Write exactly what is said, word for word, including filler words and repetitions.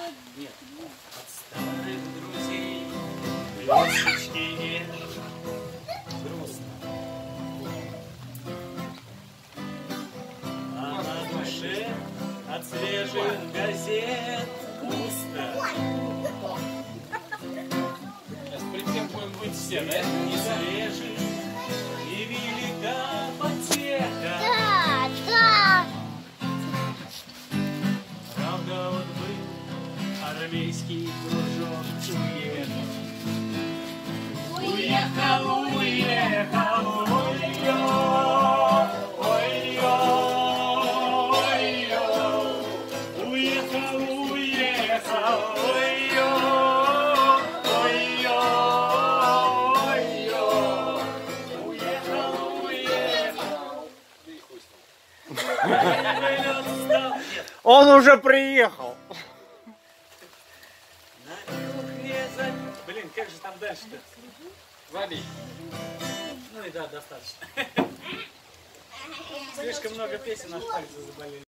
Нет, от старых друзей весточки нет. Грустно. А на душе от свежих газет пусто. Сейчас перед тем будем быть все, да? Не свежий и велика потеха. Да, да. Правда, вот был армейский дружок уехал. Уехал, уехал, ой-ё, ой-ё, ой-ё. Уехал, уехал, ой-ё, ой-ё, ой-ё. Уехал, уехал. Он уже приехал. На кухне за... Блин, как же там дальше-то? Вали. Ну и да, достаточно. Слишком много песен, аж пальцы заболели.